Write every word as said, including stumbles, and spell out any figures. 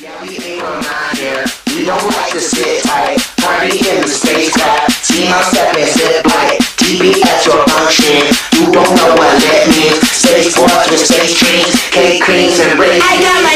We ain't from around here. We don't like to sit tight. Party in the space tap. See my step and sit light. T B at your function. You don't know what that means. Space force with space dreams. Cake creams and rings. I got my